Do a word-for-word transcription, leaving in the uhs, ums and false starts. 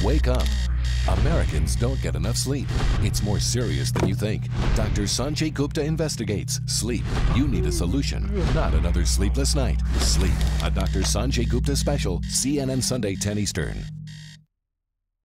Wake up. Americans don't get enough sleep. It's more serious than you think. Doctor Sanjay Gupta investigates. Sleep. You need a solution, not another sleepless night. Sleep. A Doctor Sanjay Gupta special. C N N Sunday, ten Eastern.